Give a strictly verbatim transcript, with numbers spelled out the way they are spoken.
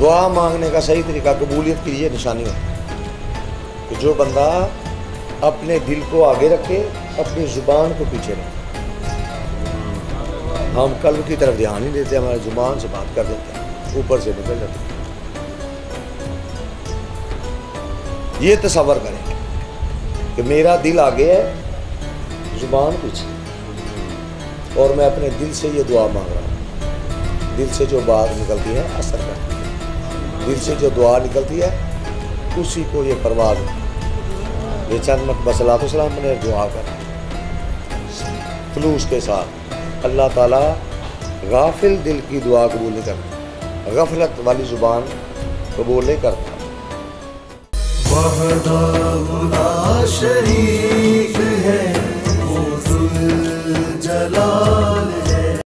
دعا مانگنے کا صحیح طریقہ قبولیت کی یہ نشانی ہے کہ جو بندہ اپنے دل کو آگے رکھے، اپنی زبان کو پیچھے رکھے۔ ہم قلب کی طرف دھیان نہیں دیتے، ہمارے زبان سے بات کر دیتے ہیں، اوپر سے نکل جاتے ہیں۔ یہ تصور کریں کہ میرا دل آگے ہے، زبان پیچھے، اور میں اپنے دل سے یہ دعا مانگ رہا ہوں۔ دل سے جو بات نکلتی ہے اثر کرتی ہے، دل سے جو دعا نکلتی ہے اسی کو یہ پرواز ہے۔ یہ چند مرتبہ صلاۃ والسلام نے دعا کر خلوص کے ساتھ، اللہ تعالیٰ غافل دل کی دعا قبول نہیں کرتا، غفلت والی زبان قبول نہیں کرتا۔ وحدہ لا شریک ہے، وہ ذوالجلال